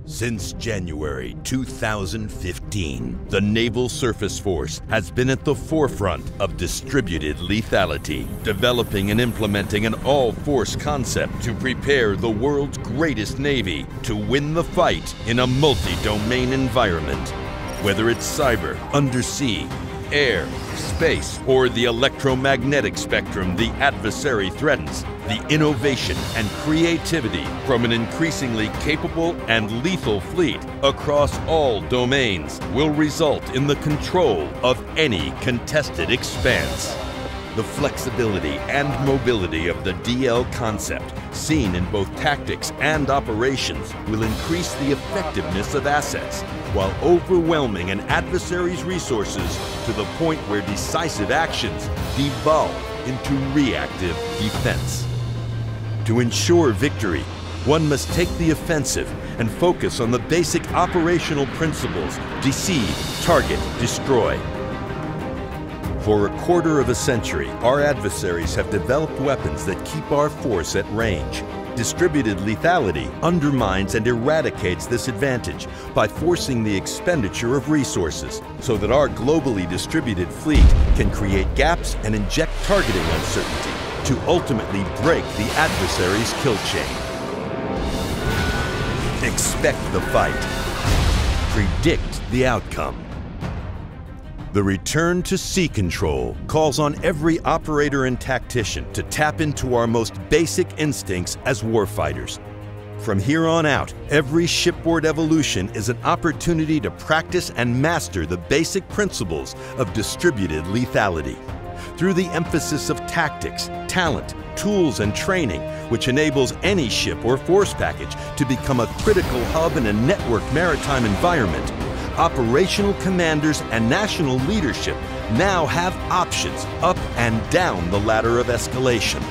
Since January 2015, the Naval Surface Force has been at the forefront of distributed lethality, developing and implementing an all-force concept to prepare the world's greatest Navy to win the fight in a multi-domain environment. Whether it's cyber, undersea, air, space, or the electromagnetic spectrum the adversary threatens, the innovation and creativity from an increasingly capable and lethal fleet across all domains will result in the control of any contested expanse. The flexibility and mobility of the DL concept, seen in both tactics and operations, will increase the effectiveness of assets while overwhelming an adversary's resources to the point where decisive actions devolve into reactive defense. To ensure victory, one must take the offensive and focus on the basic operational principles: deceive, target, destroy. For a quarter of a century, our adversaries have developed weapons that keep our force at range. Distributed lethality undermines and eradicates this advantage by forcing the expenditure of resources so that our globally distributed fleet can create gaps and inject targeting uncertainty to ultimately break the adversary's kill chain. Expect the fight. Predict the outcome. The return to sea control calls on every operator and tactician to tap into our most basic instincts as warfighters. From here on out, every shipboard evolution is an opportunity to practice and master the basic principles of distributed lethality. Through the emphasis of tactics, talent, tools, and training, which enables any ship or force package to become a critical hub in a networked maritime environment, operational commanders and national leadership now have options up and down the ladder of escalation.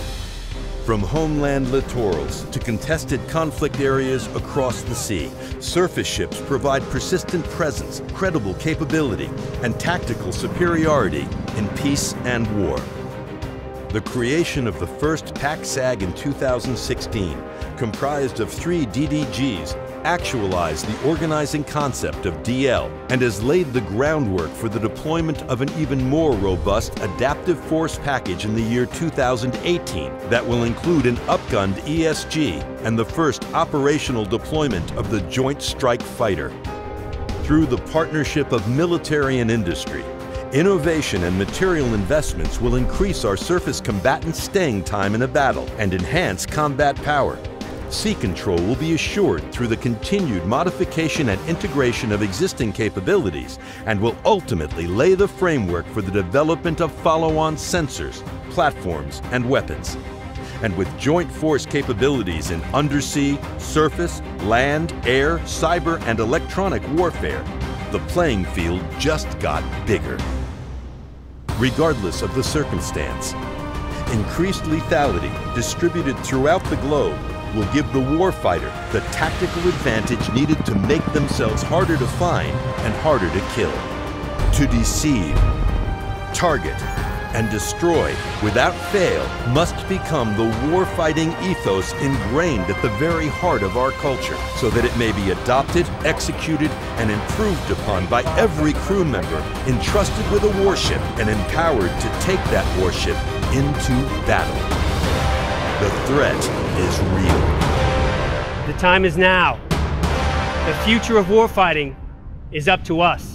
From homeland littorals to contested conflict areas across the sea, surface ships provide persistent presence, credible capability, and tactical superiority in peace and war. The creation of the first PAC-SAG in 2016, comprised of 3 DDGs, actualized the organizing concept of DL and has laid the groundwork for the deployment of an even more robust adaptive force package in the year 2018 that will include an upgunned ESG and the first operational deployment of the Joint Strike Fighter. Through the partnership of military and industry, innovation and material investments will increase our surface combatants' staying time in a battle and enhance combat power. Sea control will be assured through the continued modification and integration of existing capabilities and will ultimately lay the framework for the development of follow-on sensors, platforms, and weapons. And with joint force capabilities in undersea, surface, land, air, cyber, and electronic warfare, the playing field just got bigger. Regardless of the circumstance, increased lethality distributed throughout the globe will give the warfighter the tactical advantage needed to make themselves harder to find and harder to kill. To deceive, target, and destroy without fail must become the warfighting ethos ingrained at the very heart of our culture, so that it may be adopted, executed, and improved upon by every crew member entrusted with a warship and empowered to take that warship into battle. The threat is real. The time is now. The future of warfighting is up to us.